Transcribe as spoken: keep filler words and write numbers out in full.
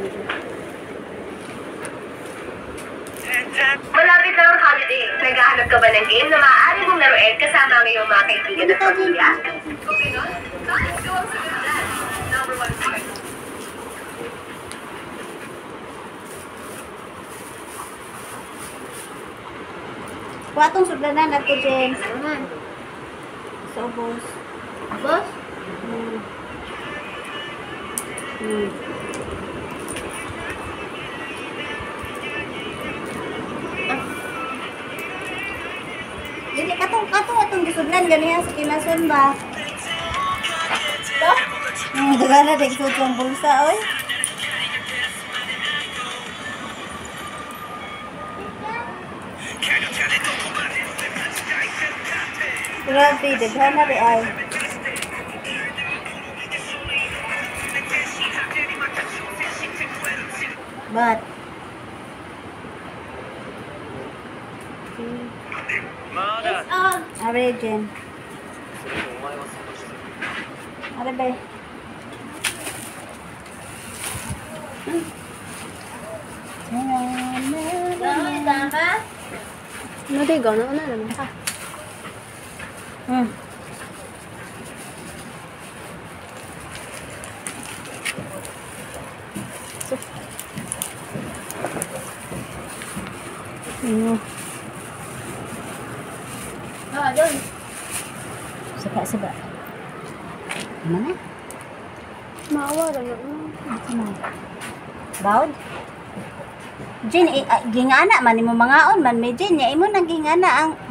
Malapit na ang holiday. Naghahanap ka ba ng game na maaari mong laruin kasama ang iyong mga kaibigan at pamilya? Kung gano'n, let's go ang sagutan. Number one choice. Kuatong sugdanan nato, James. So, boss. Boss? Hmm. Hmm. Jadi katong katong atong gisudlan ganiya sa Kimason ba? To? Hmm, dagana dik sutong bulsa oy. Grabe, dagana ri ay. But Yes, um. Origin. Ano ba? Ano di gano'n? Ano naman ka? Hmm. Ano? Ah, doon. Saba-saba. Mana? Maawa lang. Ano? Bawd? Jin, eh, ah, gingana man imo mangaon man may Jin, ya imo nang gingana ang